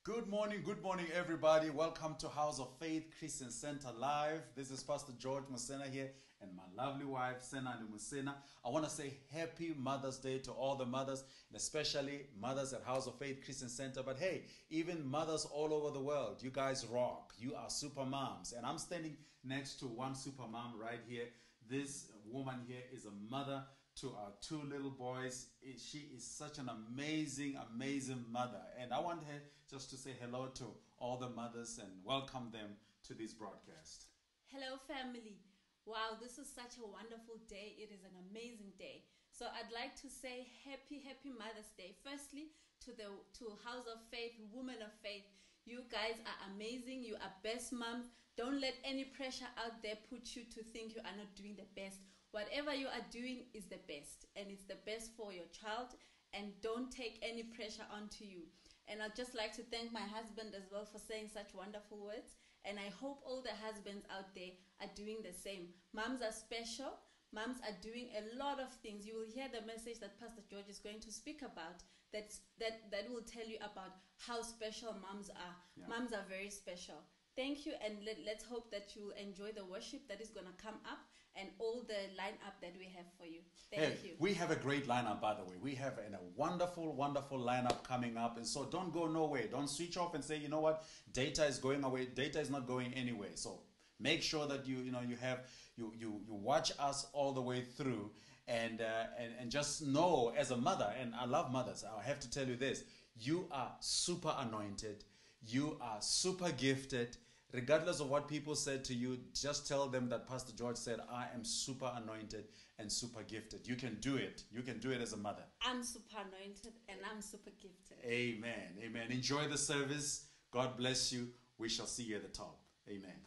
Good morning, everybody. Welcome to House of Faith Christian Center Live. This is Pastor George Musena here and my lovely wife, Sena Musena. I want to say happy Mother's Day to all the mothers, and especially mothers at House of Faith Christian Center. But hey, even mothers all over the world, you guys rock. You are super moms. And I'm standing next to one super mom right here. This woman here is a mother to our two little boys. She is such an amazing mother, and I want her just to say hello to all the mothers and welcome them to this broadcast. Hello family. Wow, this is such a wonderful day. It is an amazing day. So I'd like to say happy Mother's Day. Firstly, to House of Faith, Women of Faith. You guys are amazing. You are best moms. Don't let any pressure out there put you to think you are not doing the best. Whatever you are doing is the best, and it's the best for your child, and don't take any pressure onto you. And I'd just like to thank my husband as well for saying such wonderful words, and I hope all the husbands out there are doing the same. Moms are special. Moms are doing a lot of things. You will hear the message that Pastor George is going to speak about that will tell you about how special moms are. Yeah. Moms are very special. Thank you, and let's hope that you enjoy the worship that is going to come up and all the lineup that we have for you. Thank you. We have a great lineup, by the way. We have a wonderful lineup coming up, and so don't go nowhere. Don't switch off and say, you know what, data is going away. Data is not going anywhere. So make sure that you watch us all the way through, and just know as a mother, and I love mothers. I have to tell you this: you are super anointed. You are super gifted. Regardless of what people said to you, just tell them that Pastor George said, I am super anointed and super gifted. You can do it. You can do it as a mother. I'm super anointed and I'm super gifted. Amen. Amen. Enjoy the service. God bless you. We shall see you at the top. Amen.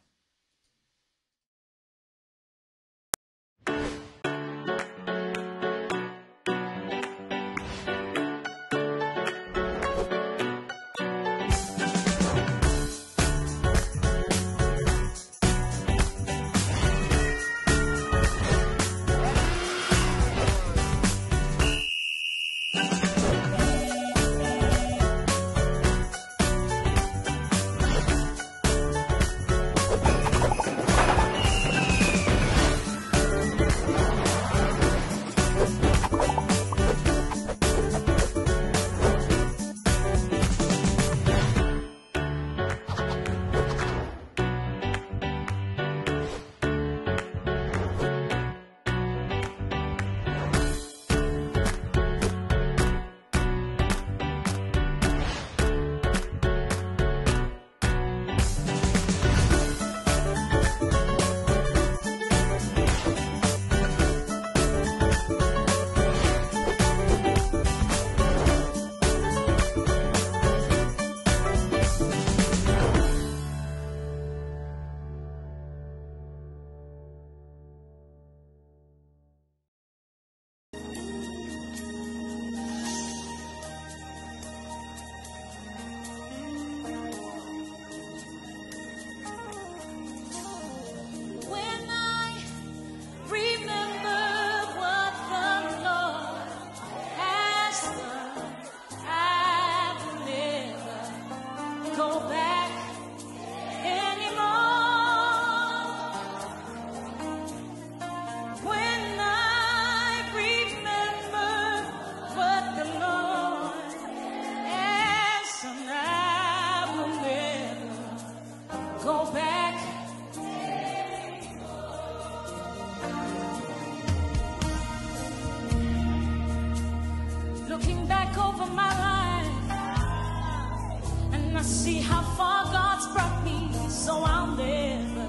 See how far God's brought me, so I'll never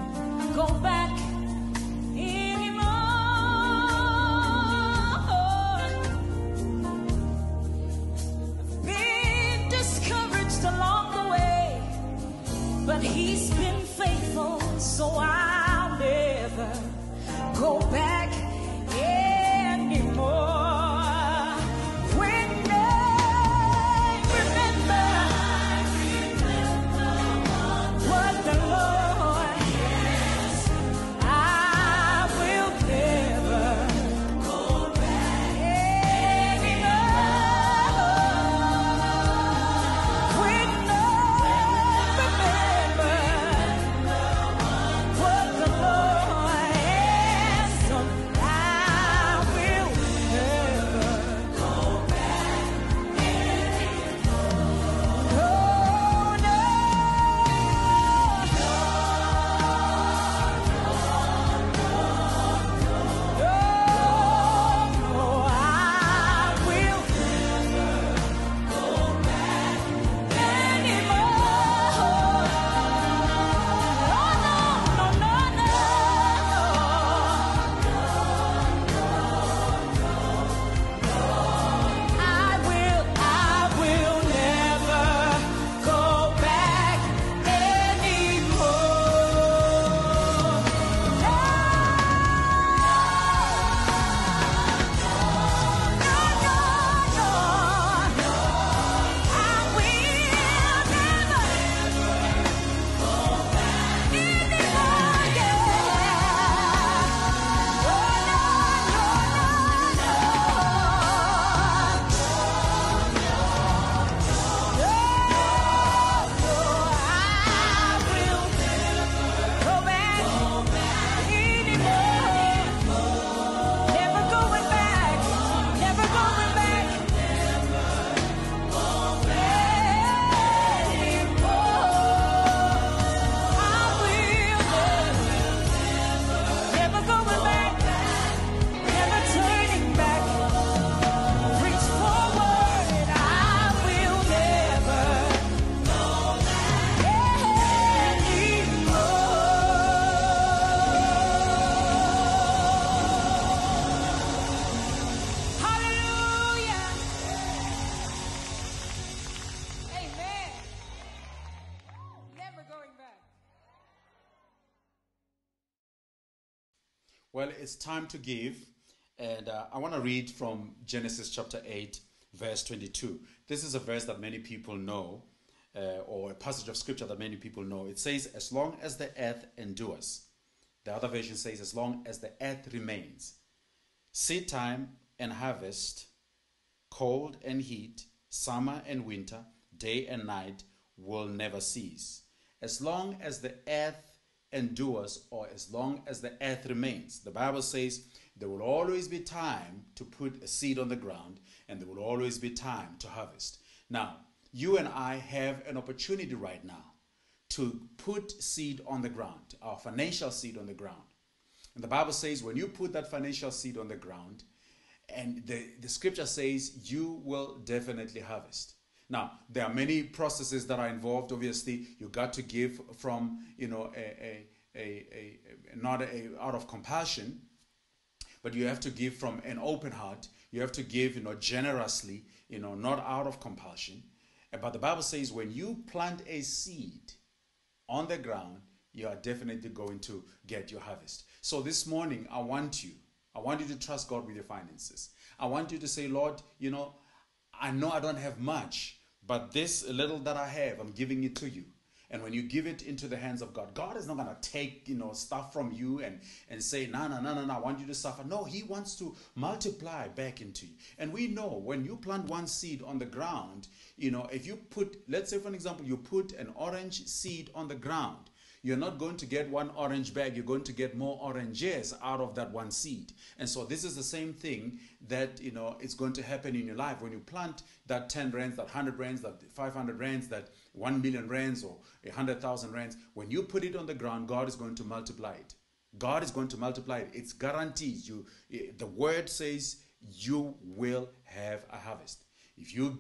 go back anymore. I've been discouraged along the way, but He's been faithful, so I'll never go back anymore. What the Lord Well, it's time to give, and I want to read from Genesis chapter 8, verse 22. This is a verse that many people know, or a passage of scripture that many people know. It says, as long as the earth endures. The other version says, as long as the earth remains. Seed time and harvest, cold and heat, summer and winter, day and night will never cease. As long as the earth endures, or as long as the earth remains. The Bible says there will always be time to put a seed on the ground, and there will always be time to harvest. Now, you and I have an opportunity right now to put seed on the ground, our financial seed on the ground. And the Bible says when you put that financial seed on the ground, and the scripture says you will definitely harvest. Now, there are many processes that are involved. Obviously, you got to give from, not out of compassion, but you have to give from an open heart. You have to give, generously, not out of compulsion. But the Bible says when you plant a seed on the ground, you are definitely going to get your harvest. So this morning, I want you to trust God with your finances. I want you to say, Lord, I know I don't have much, but this little that I have, I'm giving it to you. And when you give it into the hands of God, God is not going to take, stuff from you and say, no, I want you to suffer. No, he wants to multiply back into you. And we know when you plant one seed on the ground, if you put, let's say for an example, you put an orange seed on the ground, you're not going to get one orange bag. You're going to get more oranges out of that one seed. And so this is the same thing that, it's going to happen in your life. When you plant that 10 rands, that 100 rands, that 500 rands, that 1 million rands or 100,000 rands, when you put it on the ground, God is going to multiply it. God is going to multiply it. It's guaranteed. The word says you will have a harvest. If you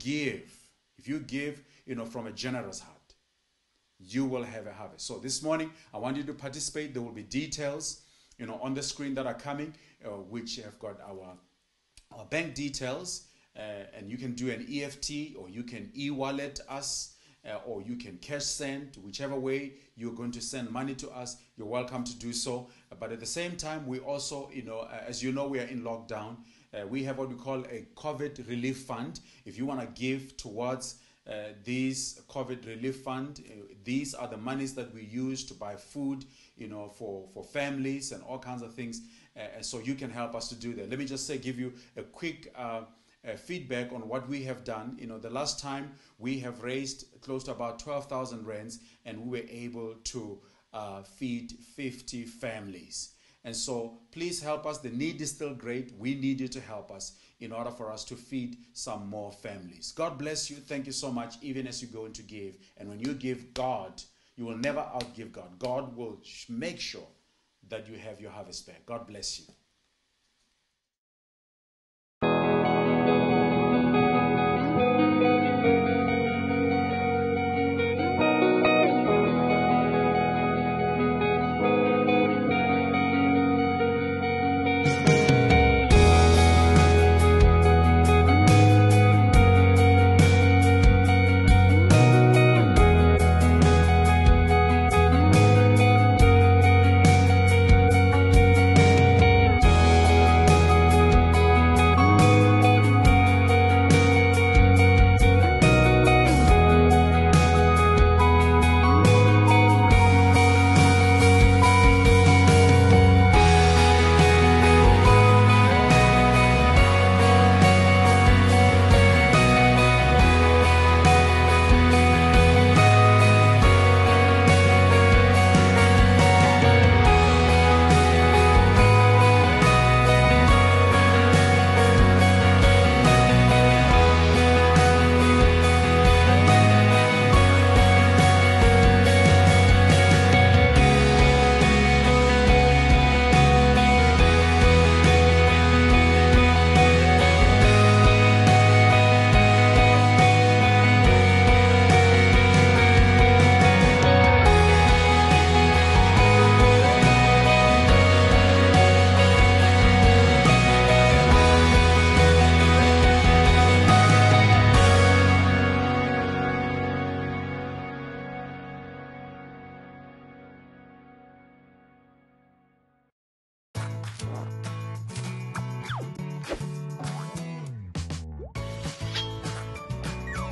give, from a generous heart, you will have a harvest. So this morning, I want you to participate. There will be details, on the screen that are coming, which have got our bank details, and you can do an EFT, or you can e-wallet us, or you can cash send. Whichever way you're going to send money to us, you're welcome to do so. But at the same time, we also, as you know, we are in lockdown. We have what we call a COVID relief fund. If you want to give towards these COVID relief fund, these are the monies that we use to buy food, for families and all kinds of things. And so you can help us to do that. Let me just give you a quick feedback on what we have done. The last time we have raised close to about 12,000 rands, and we were able to feed 50 families. And so please help us. The need is still great. We need you to help us in order for us to feed some more families. God bless you. Thank you so much, even as you go into give. And when you give God, you will never outgive God. God will make sure that you have your harvest back. God bless you.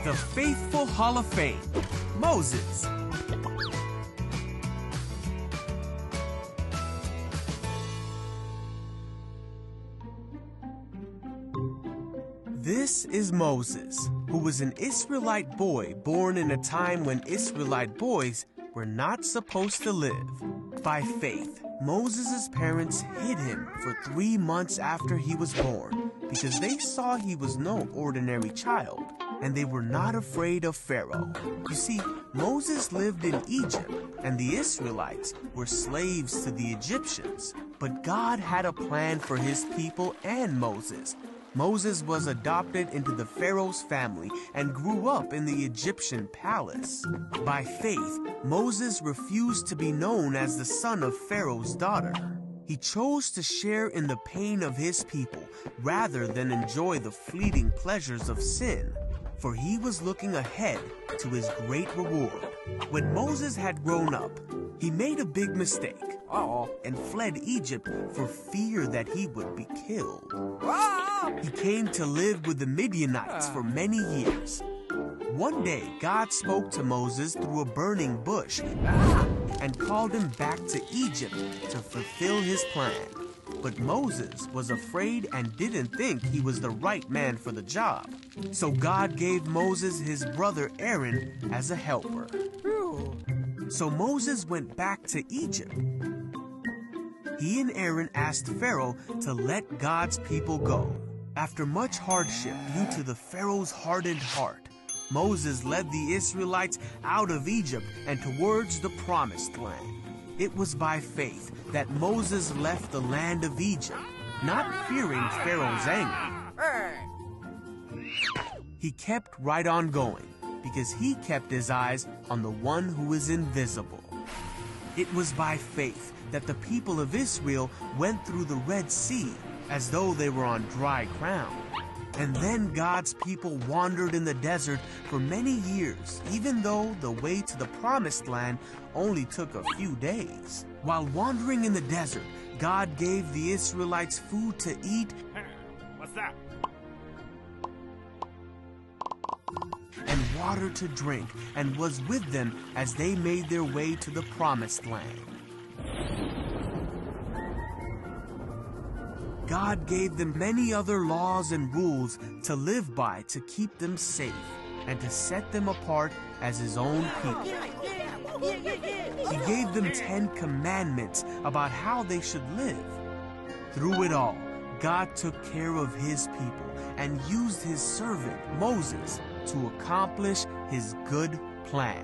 the Faithful Hall of Fame, Moses. This is Moses, who was an Israelite boy born in a time when Israelite boys were not supposed to live. By faith, Moses' parents hid him for 3 months after he was born because they saw he was no ordinary child, and they were not afraid of Pharaoh. You see, Moses lived in Egypt, and the Israelites were slaves to the Egyptians. But God had a plan for his people and Moses. Moses was adopted into the Pharaoh's family and grew up in the Egyptian palace. By faith, Moses refused to be known as the son of Pharaoh's daughter. He chose to share in the pain of his people rather than enjoy the fleeting pleasures of sin, for he was looking ahead to his great reward. When Moses had grown up, he made a big mistake and fled Egypt for fear that he would be killed. He came to live with the Midianites for many years. One day, God spoke to Moses through a burning bush and called him back to Egypt to fulfill his plan. But Moses was afraid and didn't think he was the right man for the job. So God gave Moses his brother Aaron as a helper. So Moses went back to Egypt. He and Aaron asked Pharaoh to let God's people go. After much hardship due to the Pharaoh's hardened heart, Moses led the Israelites out of Egypt and towards the Promised Land. It was by faith that Moses left the land of Egypt, not fearing Pharaoh's anger. He kept right on going because he kept his eyes on the one who is invisible. It was by faith that the people of Israel went through the Red Sea as though they were on dry ground. And then God's people wandered in the desert for many years, even though the way to the Promised Land only took a few days. While wandering in the desert, God gave the Israelites food to eat. What's that? And water to drink, and was with them as they made their way to the Promised Land. God gave them many other laws and rules to live by to keep them safe and to set them apart as his own people. He gave them 10 commandments about how they should live. Through it all, God took care of his people and used his servant, Moses, to accomplish his good plan.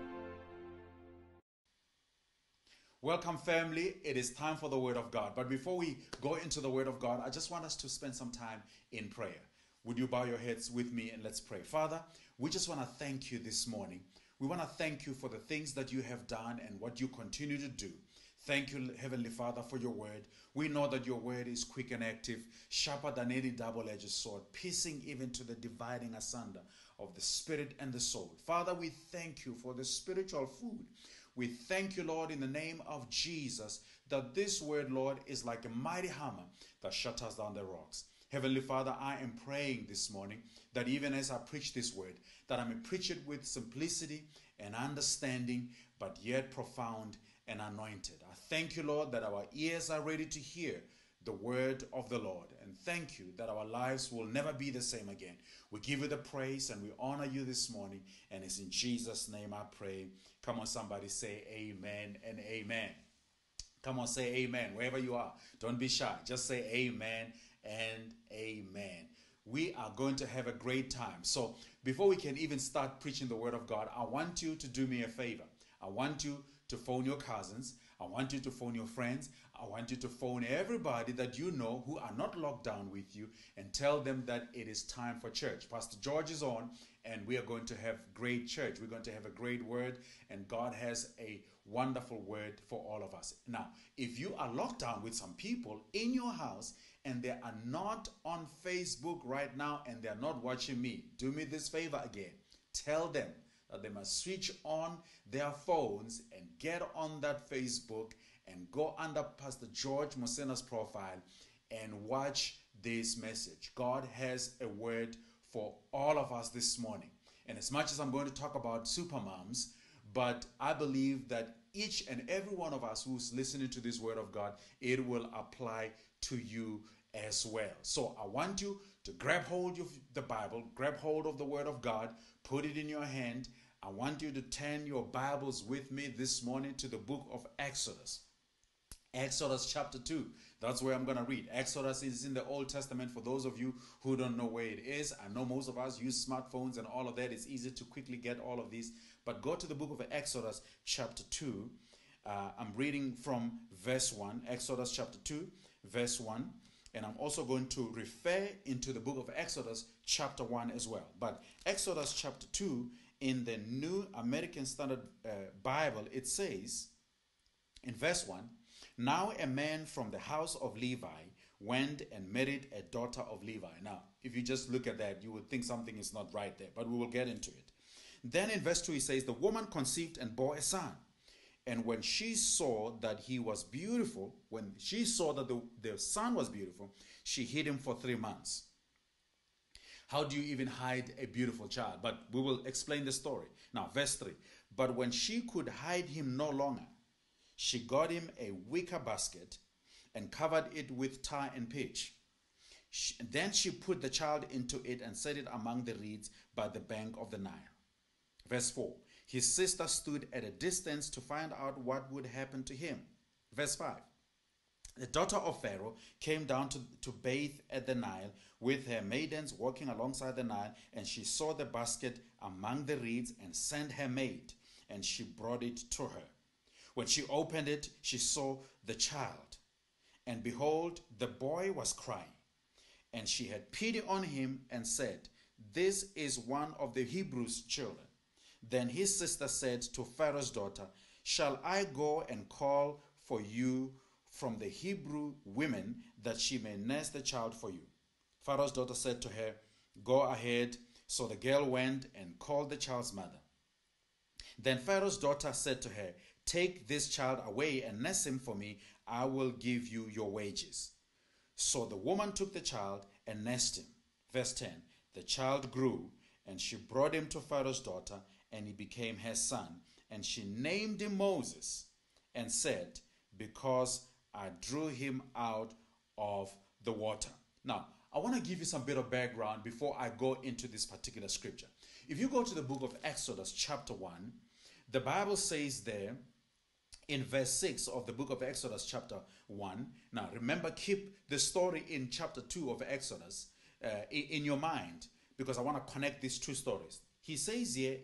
Welcome, family. It is time for the Word of God. But before we go into the Word of God, I just want us to spend some time in prayer. Would you bow your heads with me and let's pray. Father, we just want to thank you this morning. We want to thank you for the things that you have done and what you continue to do. Thank you, Heavenly Father, for your word. We know that your word is quick and active, sharper than any double-edged sword, piercing even to the dividing asunder of the spirit and the soul. Father, we thank you for the spiritual food. We thank you, Lord, in the name of Jesus, that this word, Lord, is like a mighty hammer that shatters down the rocks. Heavenly Father, I am praying this morning that even as I preach this word, that I may preach it with simplicity and understanding, but yet profound and anointed. I thank you, Lord, that our ears are ready to hear the word of the Lord. And thank you that our lives will never be the same again. We give you the praise and we honor you this morning. And it's in Jesus' name I pray. Come on, somebody say amen and amen. Come on, say amen wherever you are. Don't be shy. Just say amen and amen. We are going to have a great time. So before we can even start preaching the word of God, I want you to do me a favor. I want you to phone your cousins. I want you to phone your friends. I want you to phone everybody that you know who are not locked down with you and tell them that it is time for church. Pastor George is on and we are going to have great church. We're going to have a great word and God has a wonderful word for all of us. Now, if you are locked down with some people in your house and they are not on Facebook right now and they are not watching me, do me this favor again. Tell them that they must switch on their phones and get on that Facebook and go under Pastor George Mosena's profile and watch this message. God has a word for all of us this morning. And as much as I'm going to talk about super moms, but I believe that each and every one of us who's listening to this word of God, it will apply to you as well. So I want you to grab hold of the Bible, grab hold of the word of God, put it in your hand. I want you to turn your Bibles with me this morning to the book of Exodus. Exodus chapter 2. That's where I'm going to read. Exodus is in the Old Testament. For those of you who don't know where it is, I know most of us use smartphones and all of that. It's easy to quickly get all of these. But go to the book of Exodus chapter 2. I'm reading from verse 1. Exodus chapter 2, verse 1. And I'm also going to refer into the book of Exodus chapter 1 as well. But Exodus chapter 2, in the New American Standard Bible, it says in verse 1, "Now a man from the house of Levi went and married a daughter of Levi." Now, if you just look at that, you would think something is not right there, but we will get into it. Then in verse 2, he says, "The woman conceived and bore a son. And when she saw that he was beautiful," when she saw that the son was beautiful, she hid him for 3 months. How do you even hide a beautiful child? But we will explain the story. Now, verse 3, "But when she could hide him no longer, she got him a wicker basket and covered it with tar and pitch. Then she put the child into it and set it among the reeds by the bank of the Nile." Verse 4, "His sister stood at a distance to find out what would happen to him." Verse 5, "The daughter of Pharaoh came down to bathe at the Nile with her maidens walking alongside the Nile, and she saw the basket among the reeds and sent her maid, and she brought it to her. When she opened it, she saw the child, and behold, the boy was crying. And she had pity on him and said, 'This is one of the Hebrews' children.' Then his sister said to Pharaoh's daughter, 'Shall I go and call for you from the Hebrew women that she may nurse the child for you?' Pharaoh's daughter said to her, 'Go ahead.' So the girl went and called the child's mother. Then Pharaoh's daughter said to her, 'Take this child away and nurse him for me. I will give you your wages.' So the woman took the child and nursed him." Verse 10, "The child grew, and she brought him to Pharaoh's daughter, and he became her son. And she named him Moses, and said, 'Because I drew him out of the water.'" Now, I want to give you some bit of background before I go into this particular scripture. If you go to the book of Exodus chapter 1, the Bible says there in verse 6 of the book of Exodus chapter 1. Now, remember, keep the story in chapter 2 of Exodus in your mind, because I want to connect these two stories. He says here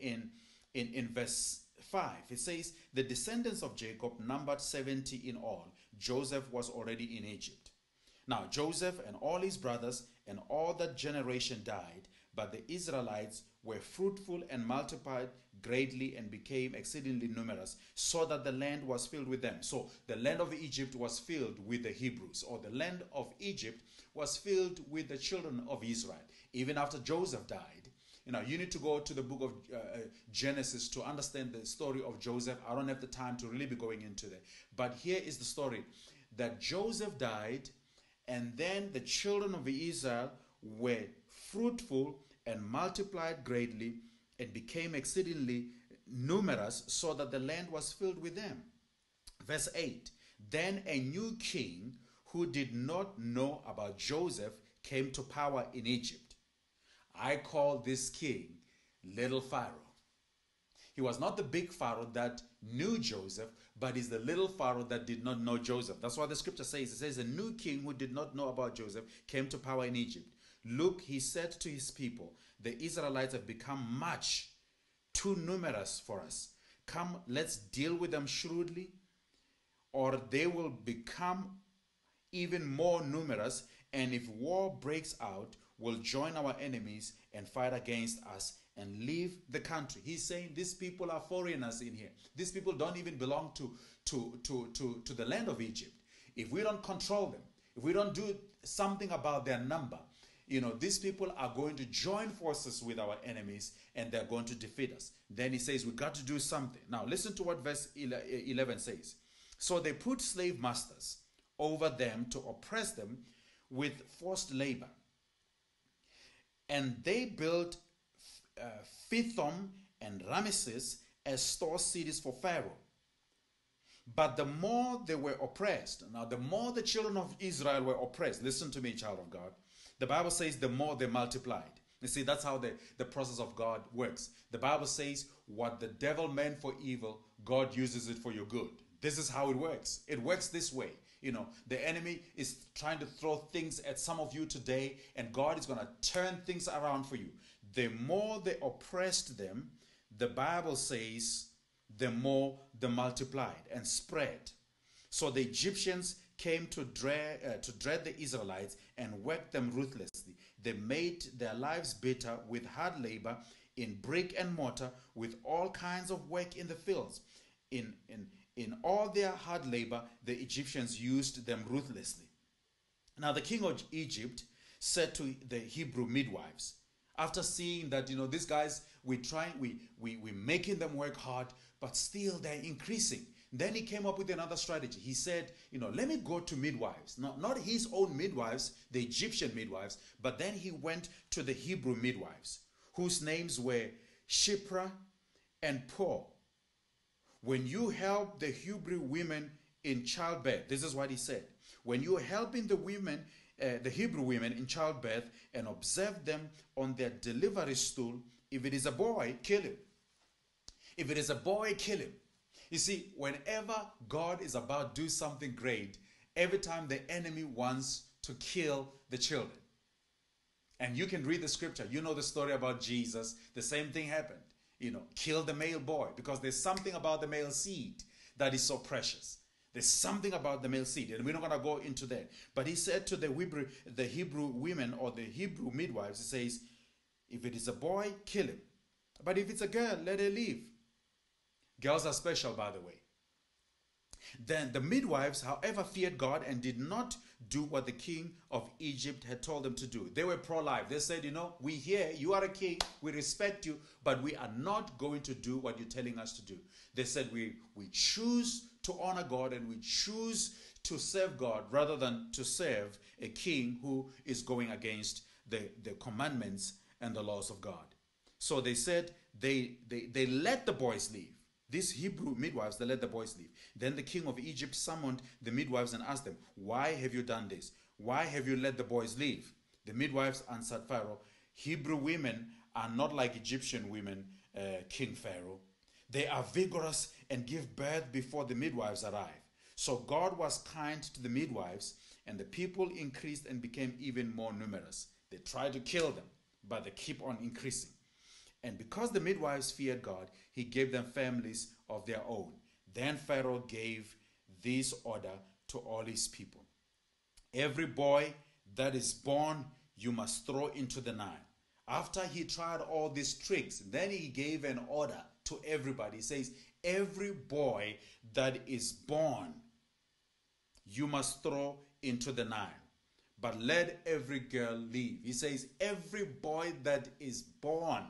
in verse 5, it says, "The descendants of Jacob numbered 70 in all. Joseph was already in Egypt. Now Joseph and all his brothers and all that generation died, but the Israelites were fruitful and multiplied greatly and became exceedingly numerous, so that the land was filled with them." So the land of Egypt was filled with the Hebrews, or the land of Egypt was filled with the children of Israel. Even after Joseph died, you need to go to the book of Genesis to understand the story of Joseph. I don't have the time to really be going into that. But here is the story, that Joseph died, and then the children of Israel were fruitful and multiplied greatly and became exceedingly numerous, so that the land was filled with them. Verse 8, "Then a new king who did not know about Joseph came to power in Egypt. I call this king Little Pharaoh. He was not the big Pharaoh that knew Joseph, but is the little Pharaoh that did not know Joseph." That's what the scripture says. It says, "A new king who did not know about Joseph came to power in Egypt. Look, he said to his people, 'The Israelites have become much too numerous for us. Come, let's deal with them shrewdly, or they will become even more numerous, and if war breaks out, we'll join our enemies and fight against us and leave the country.'" He's saying these people are foreigners in here. These people don't even belong to the land of Egypt. If we don't control them, if we don't do something about their number, these people are going to join forces with our enemies, and they're going to defeat us. Then he says, we got to do something. Now, listen to what verse 11 says. "So they put slave masters over them to oppress them with forced labor. And they built Pithom and Ramesses as store cities for Pharaoh. But the more they were oppressed, now the more the children of Israel were oppressed, listen to me, child of God, the Bible says the more they multiplied. You see, that's how the process of God works. The Bible says what the devil meant for evil, God uses it for your good. This is how it works. It works this way. You know, the enemy is trying to throw things at some of you today, and God is going to turn things around for you. The more they oppressed them, the Bible says, the more they multiplied and spread. So the Egyptians came to dread the Israelites and worked them ruthlessly. They made their lives bitter with hard labor in brick and mortar, with all kinds of work in the fields. In all their hard labor, the Egyptians used them ruthlessly. Now the king of Egypt said to the Hebrew midwives, after seeing that, you know, these guys, we're making them work hard, but still they're increasing. Then he came up with another strategy. He said, you know, let me go to midwives. Not his own midwives, the Egyptian midwives, but then he went to the Hebrew midwives, whose names were Shiphrah and Puah. When you help the Hebrew women in childbirth, this is what he said. When you are helping the women, the Hebrew women in childbirth, and observe them on their delivery stool, if it is a boy, kill him. If it is a boy, kill him. You see, whenever God is about to do something great, every time the enemy wants to kill the children. And you can read the scripture. You know the story about Jesus. The same thing happened. You know, kill the male boy, because there's something about the male seed that is so precious. There's something about the male seed, and we're not going to go into that. But he said to the Hebrew women, or the Hebrew midwives, he says, if it is a boy, kill him. But if it's a girl, let her live. Girls are special, by the way. Then the midwives, however, feared God and did not do what the king of Egypt had told them to do. They were pro-life. They said, you know, we hear you are a king, we respect you, but we are not going to do what you're telling us to do. They said, we choose to honor God, and we choose to serve God rather than to serve a king who is going against the commandments and the laws of God. So they said they let the boys leave. These Hebrew midwives, they let the boys leave. Then the king of Egypt summoned the midwives and asked them, why have you done this? Why have you let the boys leave? The midwives answered Pharaoh, Hebrew women are not like Egyptian women, King Pharaoh. They are vigorous and give birth before the midwives arrive. So God was kind to the midwives, and the people increased and became even more numerous. They tried to kill them, but they keep on increasing. And because the midwives feared God, he gave them families of their own. Then Pharaoh gave this order to all his people. Every boy that is born, you must throw into the Nile. After he tried all these tricks, then he gave an order to everybody. He says, every boy that is born, you must throw into the Nile. But let every girl leave. He says, every boy that is born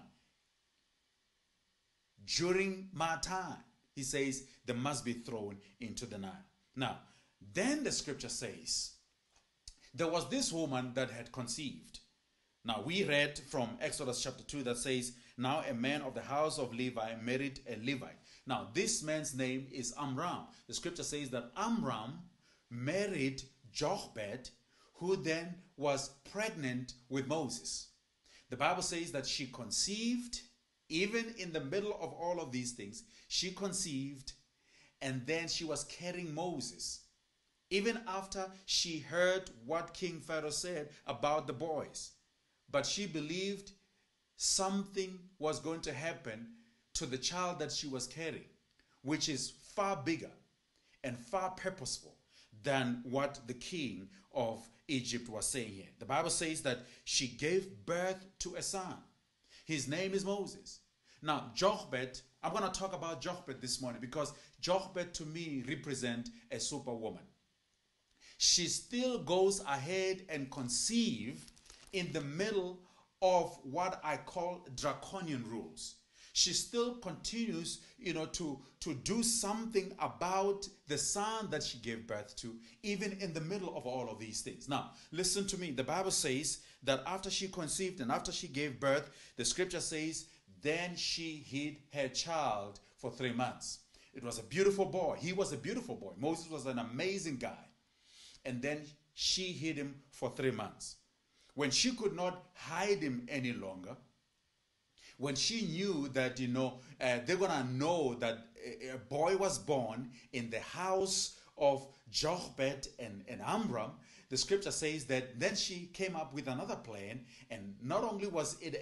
during my time, he says, they must be thrown into the Nile. Now, then the scripture says, there was this woman that had conceived. Now, we read from Exodus chapter 2 that says, now a man of the house of Levi married a Levite. Now, this man's name is Amram. The scripture says that Amram married Jochebed, who then was pregnant with Moses. The Bible says that she conceived. Even in the middle of all of these things, she conceived, and then she was carrying Moses. Even after she heard what King Pharaoh said about the boys. But she believed something was going to happen to the child that she was carrying, which is far bigger and far purposeful than what the king of Egypt was saying here. The Bible says that she gave birth to a son. His name is Moses. Now, Jochebed, I'm going to talk about Jochebed this morning because Jochebed to me represents a superwoman. She still goes ahead and conceive in the middle of what I call draconian rules. she still continues, to do something about the son that she gave birth to, even in the middle of all of these things. Now, listen to me. The Bible says that after she conceived and after she gave birth, the scripture says, then she hid her child for 3 months. It was a beautiful boy. He was a beautiful boy. Moses was an amazing guy. And then she hid him for 3 months. When she could not hide him any longer, when she knew that, they're going to know that a boy was born in the house of Jochebed and Amram, the scripture says that then she came up with another plan, and not only was it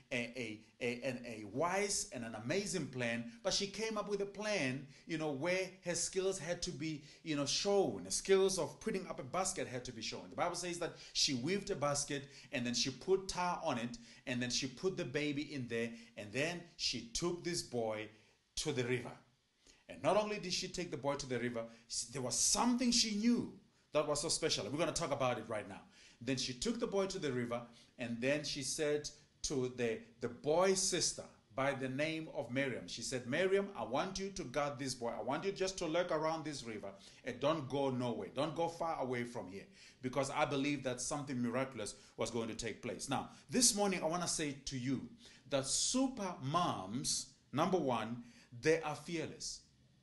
a wise and an amazing plan, but she came up with a plan, where her skills had to be, shown. The skills of putting up a basket had to be shown. The Bible says that she weaved a basket, and then she put tar on it, and then she put the baby in there, and then she took this boy to the river. And not only did she take the boy to the river, there was something she knew that was so special. We're going to talk about it right now. Then she took the boy to the river, and then she said to the boy's sister by the name of Miriam, she said, Miriam, I want you to guard this boy. I want you just to lurk around this river and don't go nowhere. Don't go far away from here, because I believe that something miraculous was going to take place. Now, this morning I want to say to you that super moms, number one, they are fearless.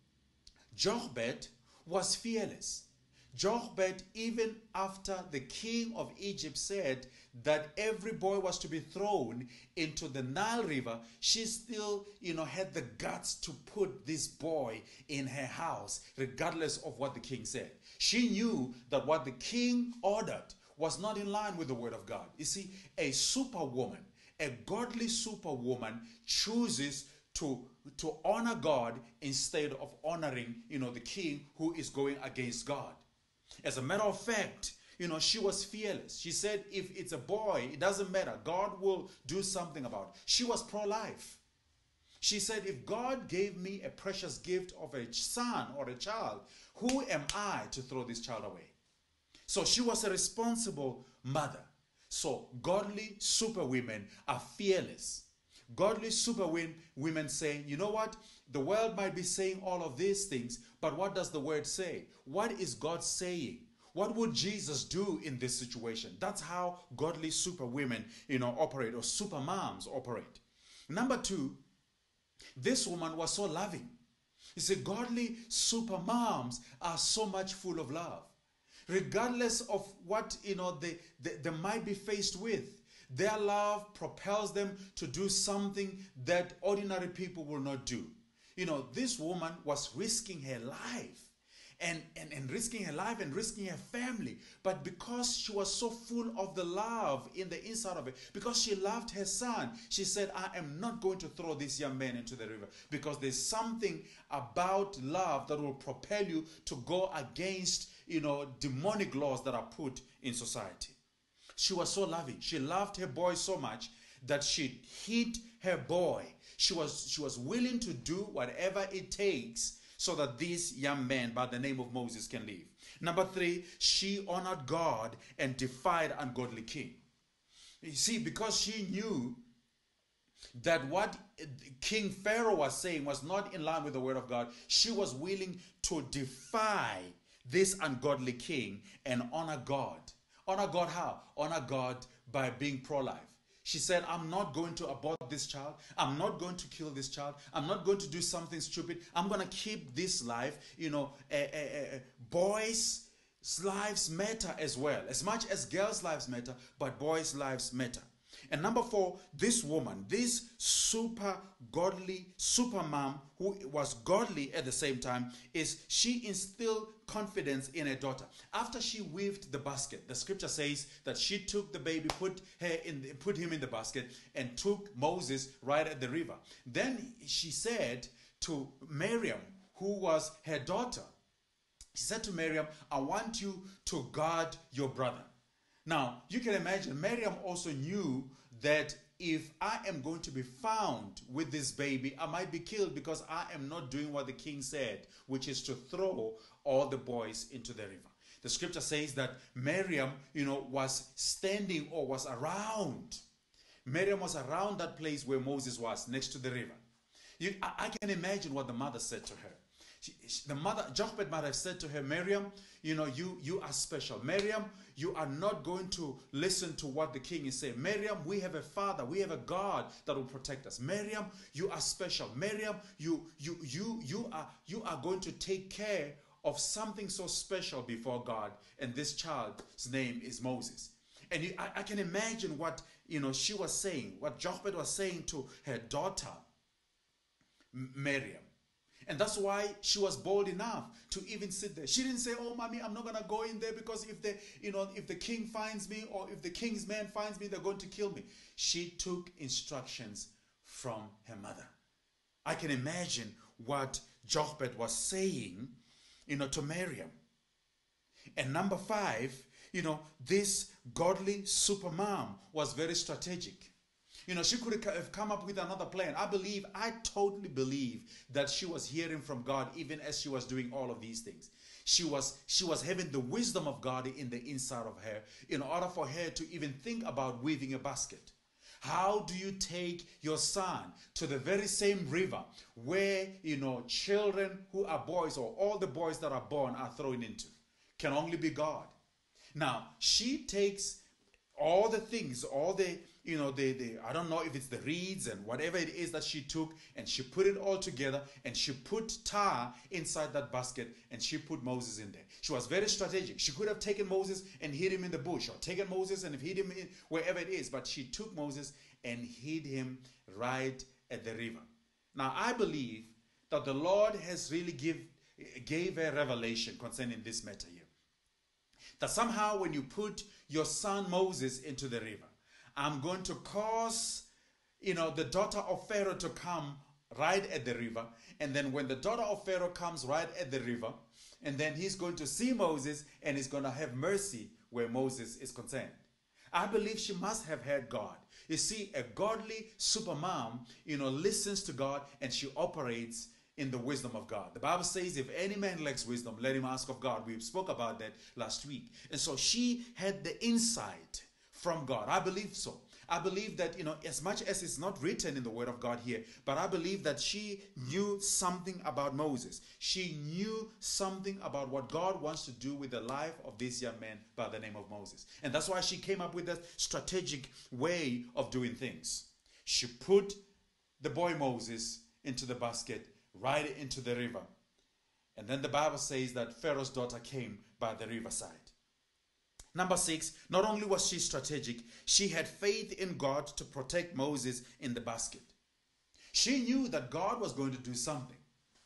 Jochebed was fearless. Jochebed, even after the king of Egypt said that every boy was to be thrown into the Nile River, she still, had the guts to put this boy in her house, regardless of what the king said. She knew that what the king ordered was not in line with the word of God. You see, a superwoman, a godly superwoman chooses to honor God instead of honoring, the king who is going against God. As a matter of fact, she was fearless. She said, if it's a boy, it doesn't matter. God will do something about it. She was pro-life. She said, if God gave me a precious gift of a son or a child, who am I to throw this child away? So she was a responsible mother. So godly superwomen are fearless. Godly superwomen say, you know what? The world might be saying all of these things, but what does the word say? What is God saying? What would Jesus do in this situation? That's how godly superwomen, operate, or super moms operate. Number two, this woman was so loving. You see, godly super moms are so much full of love. Regardless of what, they might be faced with, their love propels them to do something that ordinary people will not do. This woman was risking her life and risking her life and risking her family. But because she was so full of the love in the inside of it, because she loved her son, she said, I am not going to throw this young man into the river, because there's something about love that will propel you to go against, demonic laws that are put in society. She was so loving. She loved her boy so much that she hid her boy. She was willing to do whatever it takes so that this young man by the name of Moses can live. Number three, she honored God and defied ungodly king. You see, because she knew that what King Pharaoh was saying was not in line with the word of God, she was willing to defy this ungodly king and honor God. Honor God how? Honor God by being pro-life. She said, I'm not going to abort this child. I'm not going to kill this child. I'm not going to do something stupid. I'm going to keep this life. Boys' lives matter as well. As much as girls' lives matter, but boys' lives matter. And number four, this woman, this super godly super mom who was godly at the same time, she instilled confidence in her daughter. After she weaved the basket, the scripture says that she took the baby, put him in the basket, and took Moses right at the river. Then she said to Miriam, who was her daughter, she said to Miriam, I want you to guard your brother. Now, you can imagine, Miriam also knew that if I am going to be found with this baby, I might be killed because I am not doing what the king said, which is to throw all the boys into the river. The scripture says that Miriam, was standing or was around. Miriam was around that place where Moses was, next to the river. I can imagine what the mother said to her. The mother, Jochebed, might have said to her, Miriam, you are special. Miriam, you are not going to listen to what the king is saying. Miriam, we have a father, we have a God that will protect us. Miriam, you are special. Miriam, you are going to take care of something so special before God, and this child's name is Moses. And I can imagine what she was saying, what Jochebed was saying to her daughter Miriam. And that's why she was bold enough to even sit there. She didn't say, "Oh, mommy, I'm not going to go in there because if the king finds me, or if the king's man finds me, they're going to kill me." She took instructions from her mother. I can imagine what Jochebed was saying, to Miriam. And number 5, this godly supermom was very strategic. She could have come up with another plan. I totally believe that she was hearing from God even as she was doing all of these things. She was having the wisdom of God in the inside of her in order for her to even think about weaving a basket. How do you take your son to the very same river where, children who are boys, or all the boys that are born are thrown into? Can only be God. Now, she takes all the things, all the I don't know if it's the reeds and whatever it is that she took, and she put it all together, and she put tar inside that basket, and she put Moses in there. She was very strategic. She could have taken Moses and hid him in the bush, or taken Moses and hid him in wherever it is, but she took Moses and hid him right at the river. Now, I believe that the Lord has really gave a revelation concerning this matter here. That somehow when you put your son Moses into the river, I'm going to cause, the daughter of Pharaoh to come right at the river. And then when the daughter of Pharaoh comes right at the river, and then he's going to see Moses, and he's going to have mercy where Moses is concerned. I believe she must have heard God. You see, a godly supermom, listens to God, and she operates in the wisdom of God. The Bible says, if any man lacks wisdom, let him ask of God. We spoke about that last week. And so she had the insight from God. I believe so. I believe that, as much as it's not written in the Word of God here, but I believe that she knew something about Moses. She knew something about what God wants to do with the life of this young man by the name of Moses. And that's why she came up with that strategic way of doing things. She put the boy Moses into the basket, right into the river. And then the Bible says that Pharaoh's daughter came by the riverside. Number 6, not only was she strategic, she had faith in God to protect Moses in the basket. She knew that God was going to do something.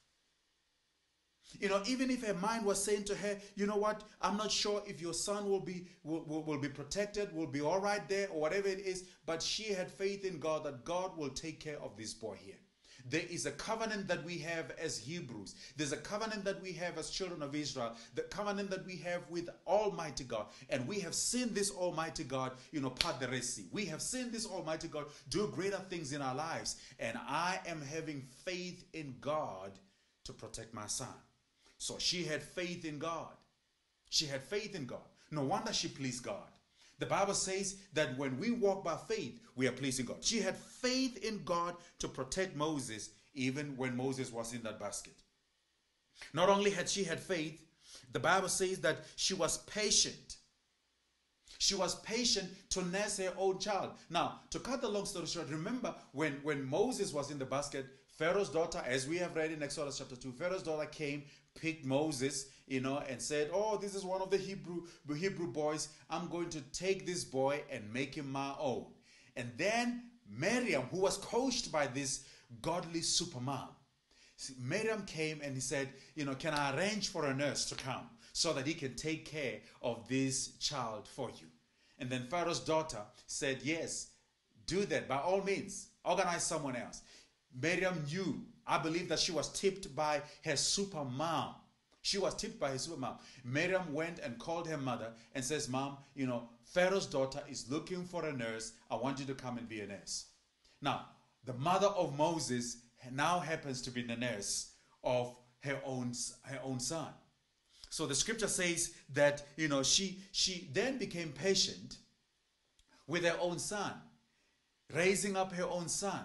Even if her mind was saying to her, you know what, I'm not sure if your son will be protected, will be all right there, or whatever it is, but she had faith in God that God will take care of this boy here. There is a covenant that we have as Hebrews. There's a covenant that we have as children of Israel. The covenant that we have with Almighty God. And we have seen this Almighty God, part the Red Sea. We have seen this Almighty God do greater things in our lives. And I am having faith in God to protect my son. So she had faith in God. She had faith in God. No wonder she pleased God. The Bible says that when we walk by faith, we are pleasing God. She had faith in God to protect Moses, even when Moses was in that basket. Not only had she had faith, the Bible says that she was patient. She was patient to nurse her own child. Now, to cut the long story short, remember when Moses was in the basket, Pharaoh's daughter, as we have read in Exodus chapter 2, Pharaoh's daughter came, picked Moses, and said, oh, this is one of the Hebrew boys. I'm going to take this boy and make him my own. And then Miriam, who was coached by this godly supermom, Miriam came and he said, can I arrange for a nurse to come so that he can take care of this child for you? And then Pharaoh's daughter said, yes, do that by all means. Organize someone else. Miriam knew, I believe that she was tipped by her supermom. She was tipped by her supermom. Miriam went and called her mother and says, Mom, Pharaoh's daughter is looking for a nurse. I want you to come and be a nurse. Now, the mother of Moses now happens to be the nurse of her own son. So the scripture says that, she then became patient with her own son, raising up her own son,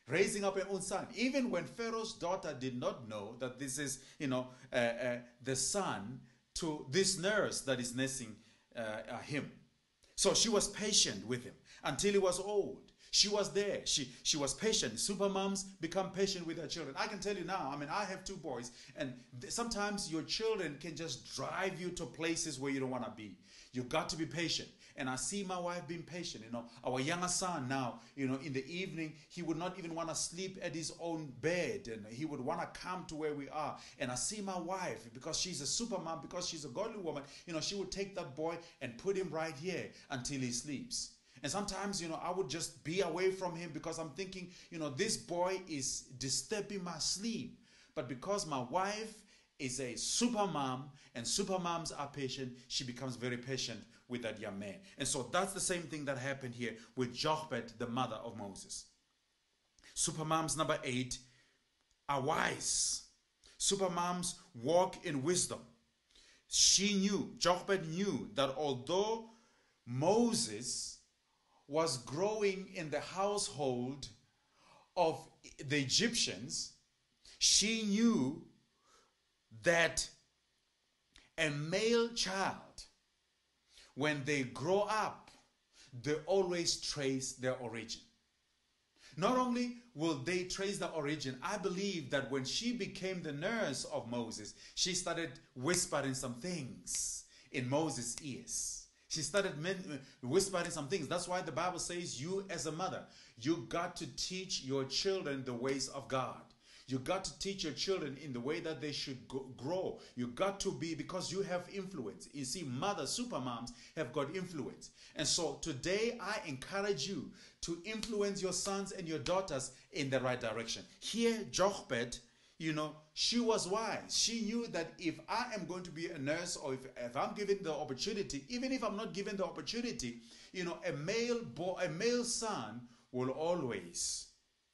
raising up her own son. Even when Pharaoh's daughter did not know that this is, the son to this nurse that is nursing him. So she was patient with him until he was old. She was there. She was patient. Super moms become patient with their children. I can tell you now, I have 2 boys, and sometimes your children can just drive you to places where you don't want to be. You got to be patient. And I see my wife being patient. Our younger son now, in the evening, he would not even want to sleep at his own bed, and he would want to come to where we are. And I see my wife, because she's a super mom, because she's a godly woman, she would take that boy and put him right here until he sleeps. And sometimes, I would just be away from him because I'm thinking, this boy is disturbing my sleep. But because my wife is a super mom, and super moms are patient, she becomes very patient with that young man. And so that's the same thing that happened here with Jochebed, the mother of Moses. Super moms number 8 are wise. Super moms walk in wisdom. Jochebed knew that although Moses was growing in the household of the Egyptians, she knew that a male child, when they grow up, they always trace their origin. Not only will they trace the origin, I believe that when she became the nurse of Moses, she started whispering some things in Moses' ears. She started whispering some things. That's why the Bible says, you as a mother, you got to teach your children the ways of God. You got to teach your children in the way that they should grow. You got to be, because you have influence. You see, mothers, super moms have got influence. And so today I encourage you to influence your sons and your daughters in the right direction. Here, Jochebed, she was wise. She knew that if I am going to be a nurse, or if I'm given the opportunity, even if I'm not given the opportunity, a male son will always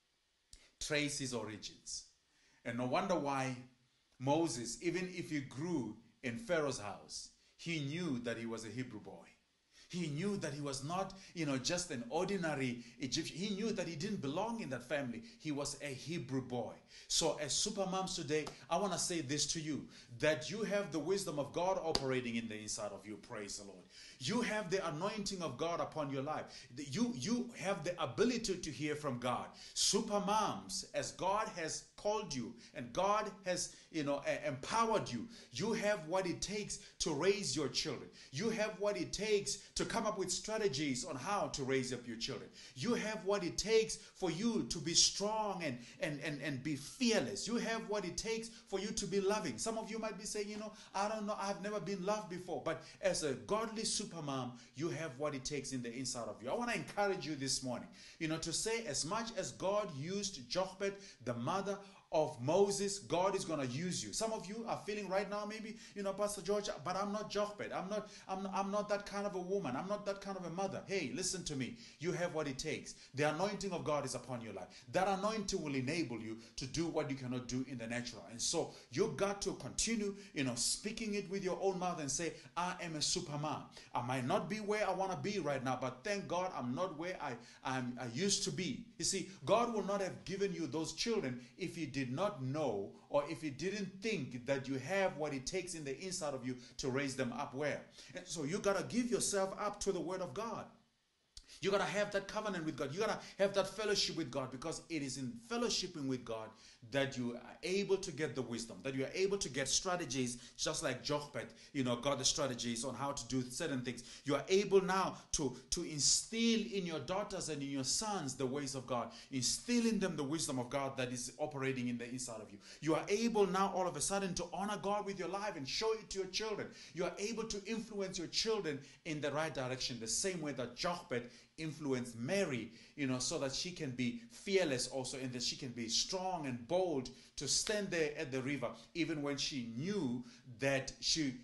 trace his origins. And no wonder why Moses, even if he grew in Pharaoh's house, he knew that he was a Hebrew boy. He knew that he was not, just an ordinary Egyptian. He knew that he didn't belong in that family. He was a Hebrew boy. So as super moms today, I want to say this to you, that you have the wisdom of God operating in the inside of you. Praise the Lord. You have the anointing of God upon your life. You have the ability to hear from God. Super moms, as God has called you and God has, empowered you, you have what it takes to raise your children. You have what it takes to come up with strategies on how to raise up your children. You have what it takes for you to be strong and be fearless. You have what it takes for you to be loving. Some of you might be saying, I don't know, I've never been loved before. But as a godly super mom, you have what it takes in the inside of you. I want to encourage you this morning, to say, as much as God used Jochebed, the mother of Moses, God is going to use you. Some of you are feeling right now, maybe, Pastor George, but I'm not Jochebed. I'm not that kind of a woman. I'm not that kind of a mother. Hey, listen to me. You have what it takes. The anointing of God is upon your life. That anointing will enable you to do what you cannot do in the natural. And so you got to continue, speaking it with your own mouth and say, I am a super mom. I might not be where I want to be right now, but thank God I'm not where I used to be. You see, God will not have given you those children if He did not know, or if He didn't think that you have what it takes in the inside of you to raise them up well. And so you got to give yourself up to the Word of God. You got to have that covenant with God. You got to have that fellowship with God, because it is in fellowshipping with God that you are able to get the wisdom, that you are able to get strategies, just like Jochebed, got the strategies on how to do certain things. You are able now to instill in your daughters and in your sons the ways of God, instill in them the wisdom of God that is operating in the inside of you. You are able now all of a sudden to honor God with your life and show it to your children. You are able to influence your children in the right direction, the same way that Jochebed influenced Mary, so that she can be fearless also, and that she can be strong and bold to stand there at the river, even when she knew that she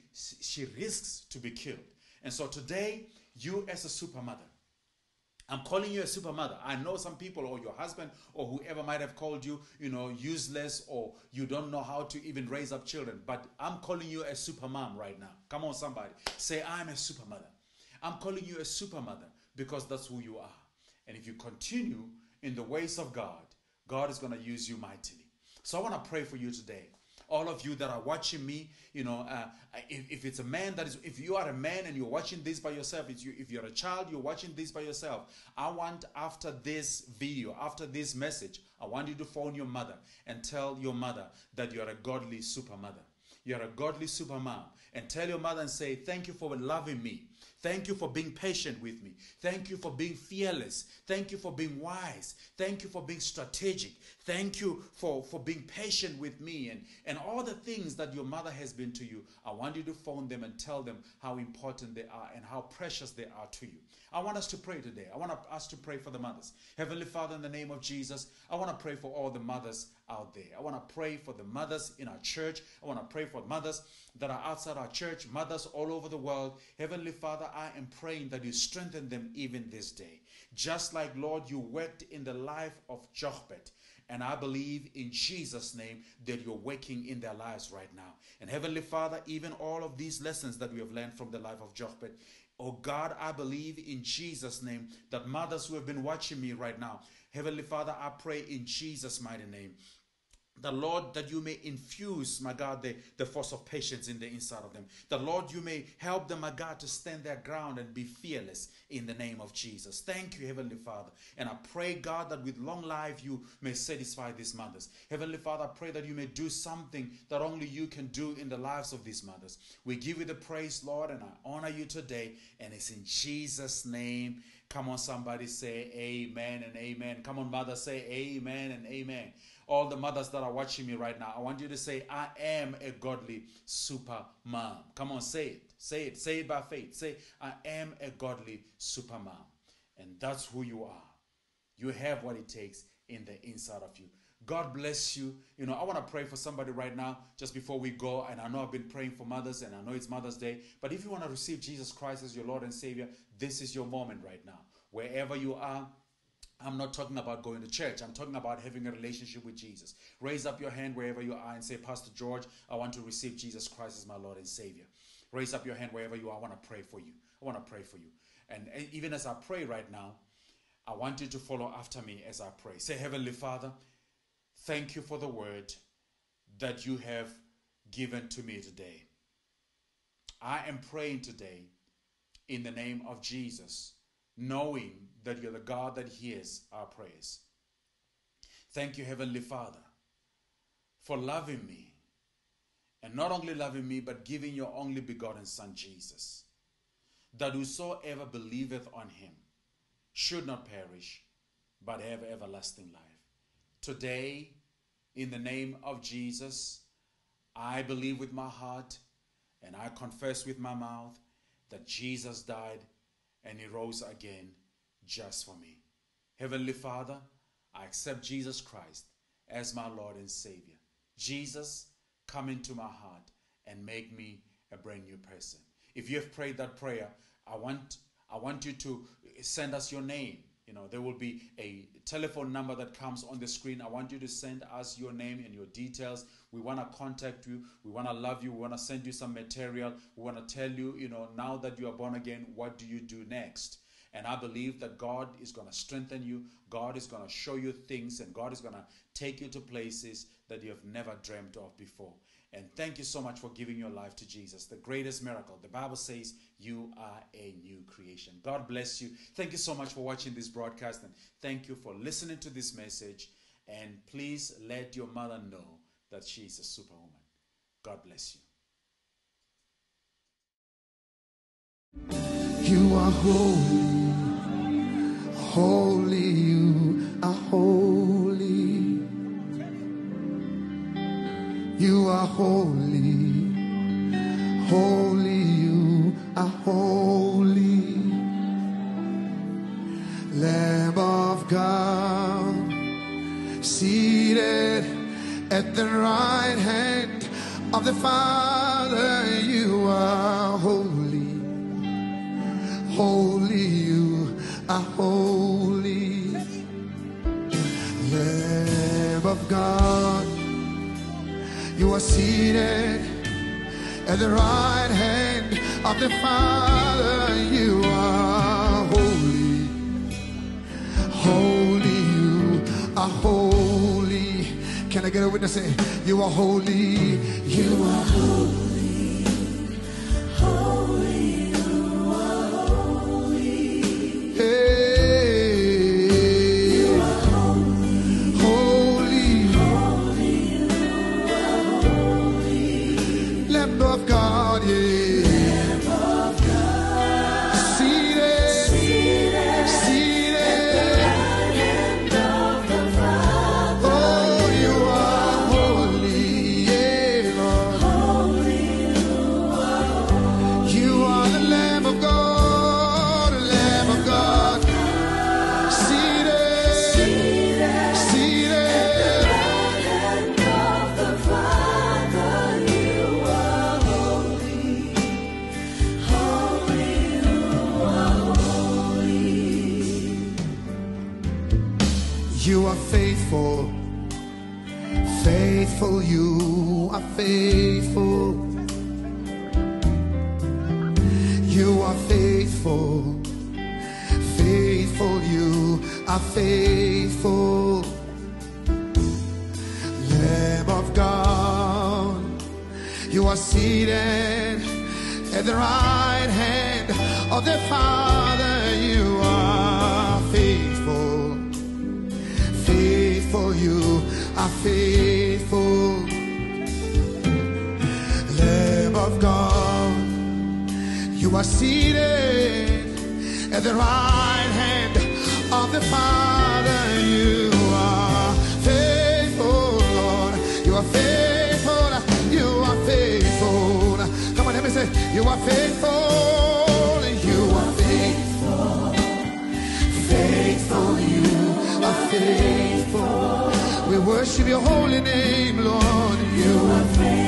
risks to be killed. And so today, you as a super mother, I'm calling you a super mother. I know some people, or your husband, or whoever might have called you, useless, or you don't know how to even raise up children. But I'm calling you a super mom right now. Come on, somebody. Say, I'm a super mother. I'm calling you a super mother, because that's who you are. And if you continue in the ways of God, God is going to use you mightily. So I want to pray for you today. All of you that are watching me, if it's a man if you are a man and you're watching this by yourself, if you're a child, you're watching this by yourself, I want, after this video, after this message, I want you to phone your mother and tell your mother that you're a godly super mother. You're a godly super mom. And tell your mother and say, thank you for loving me. Thank you for being patient with me. Thank you for being fearless. Thank you for being wise. Thank you for being strategic. Thank you for being patient with me and all the things that your mother has been to you. I want you to phone them and tell them how important they are and how precious they are to you. I want us to pray today. I want us to pray for the mothers. Heavenly Father, in the name of Jesus, I want to pray for all the mothers out there. I want to pray for the mothers in our church. I want to pray for mothers that are outside our church, mothers all over the world. Heavenly Father, I am praying that you strengthen them even this day. Just like, Lord, you worked in the life of Jochebed. And I believe in Jesus' name that you're working in their lives right now. And Heavenly Father, even all of these lessons that we have learned from the life of Jochebed, oh God, I believe in Jesus' name that mothers who have been watching me right now, Heavenly Father, I pray in Jesus' mighty name, the Lord, that you may infuse, my God, the force of patience in the inside of them. The Lord, you may help them, my God, to stand their ground and be fearless in the name of Jesus. Thank you, Heavenly Father. And I pray, God, that with long life you may satisfy these mothers. Heavenly Father, I pray that you may do something that only you can do in the lives of these mothers. We give you the praise, Lord, and I honor you today. And it's in Jesus' name. Come on, somebody say amen and amen. Come on, mother, say amen and amen. All the mothers that are watching me right now, I want you to say, I am a godly super mom. Come on, say it. Say it. Say it by faith. Say, I am a godly super mom. And that's who you are. You have what it takes in the inside of you. God bless you. I want to pray for somebody right now just before we go. And I know I've been praying for mothers and I know it's Mother's Day. But if you want to receive Jesus Christ as your Lord and Savior, this is your moment right now. Wherever you are, I'm not talking about going to church. I'm talking about having a relationship with Jesus. Raise up your hand wherever you are and say, Pastor George, I want to receive Jesus Christ as my Lord and Savior. Raise up your hand wherever you are. I want to pray for you. I want to pray for you. And even as I pray right now, I want you to follow after me as I pray. Say, Heavenly Father, thank you for the word that you have given to me today. I am praying today in the name of Jesus, knowing that you're the God that hears our prayers. Thank you, Heavenly Father, for loving me. And not only loving me, but giving your only begotten Son, Jesus, that whosoever believeth on him should not perish, but have everlasting life. Today, in the name of Jesus, I believe with my heart and I confess with my mouth that Jesus died and he rose again just for me. Heavenly Father, I accept Jesus Christ as my Lord and Savior. Jesus, come into my heart and make me a brand new person. If you have prayed that prayer, I want you to send us your name. There will be a telephone number that comes on the screen. I want you to send us your name and your details. We want to contact you. We want to love you. We want to send you some material. We want to tell you, now that you are born again, what do you do next? And I believe that God is going to strengthen you. God is going to show you things, and God is going to take you to places that you have never dreamt of before. And thank you so much for giving your life to Jesus, the greatest miracle. The Bible says you are a new creation. God bless you. Thank you so much for watching this broadcast, and thank you for listening to this message. And please let your mother know that she is a superwoman. God bless you. You are holy, holy, you are holy. You are holy, holy, you are holy. Lamb of God, seated at the right hand of the Father, you are holy, holy, you are holy. Lamb of God, you are seated at the right hand of the Father. You are holy, holy, you are holy. bear witness, say, you are holy, you are holy, holy, you are holy. Hey, you are holy, holy, holy, you are holy. Lamb of God, yeah. You are faithful, faithful, you are faithful. You are faithful, faithful, you are faithful. Lamb of God, you are seated at the right hand of the Father. You are faithful, faithful, you are faithful. Lamb of God, you are seated at the right hand of the Father. You are faithful, Lord. You are faithful. You are faithful. Come on, let me say, you are faithful. You are faithful. Faithful, you are faithful. We worship your holy name, Lord. You are faithful.